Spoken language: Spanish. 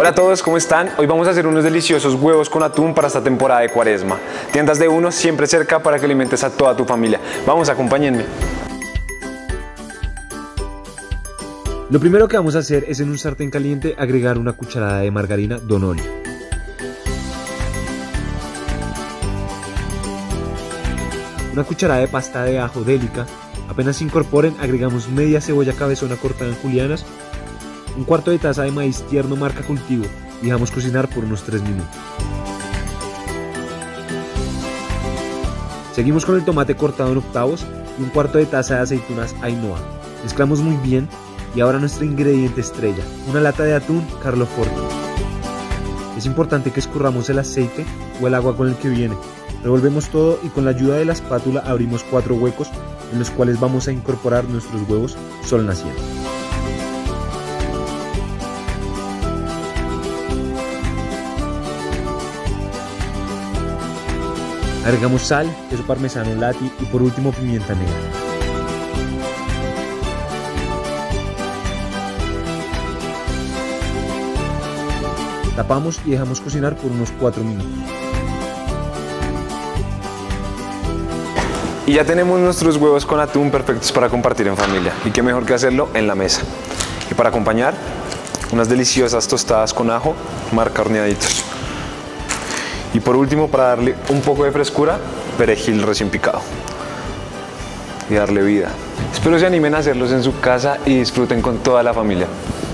Hola a todos, ¿cómo están? Hoy vamos a hacer unos deliciosos huevos con atún para esta temporada de Cuaresma. Tiendas de Uno siempre cerca para que alimentes a toda tu familia. Vamos, acompáñenme. Lo primero que vamos a hacer es en un sartén caliente agregar una cucharada de margarina Don Olio. Una cucharada de pasta de ajo Delica. Apenas se incorporen, agregamos media cebolla cabezona cortada en julianas, un cuarto de taza de maíz tierno marca Cultivo y dejamos cocinar por unos 3 minutos. Seguimos con el tomate cortado en octavos y un cuarto de taza de aceitunas Ainhoa. Mezclamos muy bien y ahora nuestro ingrediente estrella, una lata de atún Carlo Forte. Es importante que escurramos el aceite o el agua con el que viene. Revolvemos todo y con la ayuda de la espátula abrimos 4 huecos en los cuales vamos a incorporar nuestros huevos sol nacientes. Agregamos sal, queso parmesano Lati y por último pimienta negra. Tapamos y dejamos cocinar por unos 4 minutos. Y ya tenemos nuestros huevos con atún perfectos para compartir en familia. Y qué mejor que hacerlo en la mesa. Y para acompañar, unas deliciosas tostadas con ajo, marca Horneaditos. Y por último, para darle un poco de frescura, perejil recién picado. Y darle vida. Espero se animen a hacerlos en su casa y disfruten con toda la familia.